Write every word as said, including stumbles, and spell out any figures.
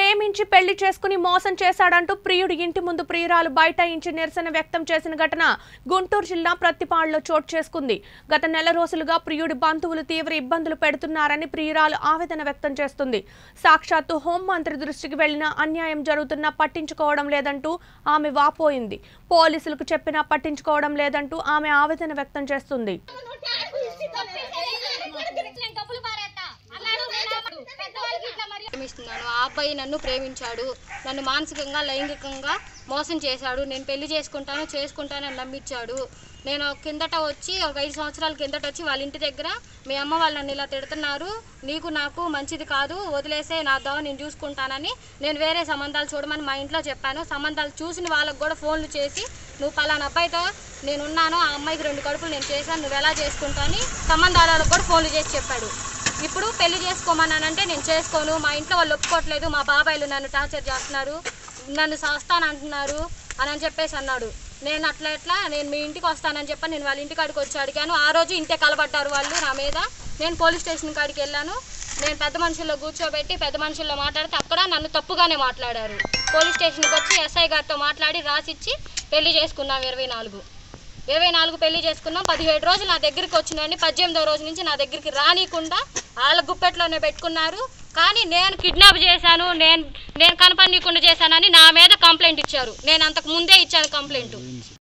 ప్రేమించి పెళ్లి చేసుకుని మోసం చేశాడంటూ ప్రియుడి ఇంటి ముందు ప్రియురాలు బైఠాయించి నిరసన వ్యక్తం చేసిన ఘటన గుంటూరు జిల్లా ప్రత్తిపాడులో చోటు చేసుకుంది. గత నెల రోజులుగా ప్రియుడి బంధువులు తీవ్ర ఇబ్బందులు పెడుతున్నారని ప్రియురాలు ఆవేదన వ్యక్తం చేస్తుంది. సాక్షాత్తు హోంమంత్రి దృష్టికి వెళ్లినా అన్యాయం జరుగుతున్నా పట్టించుకోవడం లేదంటూ ఆమె వాపోయింది. పోలీసులకు చెప్పినా పట్టించుకోవడం లేదంటూ ఆమె ఆవేదన వ్యక్తం చేస్తుంది. ఆ అబ్బాయి నన్ను ప్రేమించాడు, నన్ను మానసికంగా లైంగికంగా మోసం చేశాడు. నేను పెళ్లి చేసుకుంటాను చేసుకుంటానని నమ్మించాడు. నేను కిందట వచ్చి ఒక ఐదు సంవత్సరాల కిందట వచ్చి వాళ్ళ ఇంటి దగ్గర మీ అమ్మ వాళ్ళు నన్ను ఇలా తిడుతున్నారు, నీకు నాకు మంచిది కాదు, వదిలేసే నా దావ నేను చూసుకుంటానని నేను వేరే సంబంధాలు చూడమని మా ఇంట్లో చెప్పాను. సంబంధాలు చూసిన వాళ్ళకు కూడా ఫోన్లు చేసి నువ్వు పలానా అబ్బాయితో నేనున్నాను, ఆ అమ్మాయికి రెండు కడుపులు నేను చేశాను, నువ్వు ఎలా చేసుకుంటాని సంబంధాలకు కూడా ఫోన్లు చేసి చెప్పాడు. ఇప్పుడు పెళ్లి చేసుకోమన్నానంటే నేను చేసుకోను, మా ఇంట్లో వాళ్ళు ఒప్పుకోవట్లేదు, మా బాబాయిలు నన్ను టార్చర్ చేస్తున్నారు, నన్ను చేస్తానంటున్నారు అని అని చెప్పేసి అన్నాడు. నేను అట్లా ఎట్లా నేను మీ ఇంటికి వస్తానని చెప్పి నేను వాళ్ళ ఇంటి కాడికి వచ్చి అడిగాను. ఆ రోజు ఇంటే కలబడ్డారు వాళ్ళు నా మీద. నేను పోలీస్ స్టేషన్ కాడికి వెళ్ళాను. నేను పెద్ద మనుషుల్లో కూర్చోబెట్టి పెద్ద మనుషుల్లో మాట్లాడితే అక్కడ నన్ను తప్పుగానే మాట్లాడారు. పోలీస్ స్టేషన్కి వచ్చి ఎస్ఐ గారితో మాట్లాడి రాసిచ్చి పెళ్లి చేసుకున్నాం. ఇరవై నాలుగు ఇరవై నాలుగు పెళ్లి చేసుకున్నాం. పదిహేడు రోజులు నా దగ్గరికి వచ్చినండి. పద్దెనిమిదో రోజు నుంచి నా దగ్గరికి రానియకుండా వాళ్ళ గుప్పెట్లోనే పెట్టుకున్నారు. కానీ నేను కిడ్నాప్ చేశాను, నేను నేను కనపడనీయకుండా చేశానని నా మీద కంప్లైంట్ ఇచ్చారు. నేను అంతకు ముందే ఇచ్చాను కంప్లైంట్.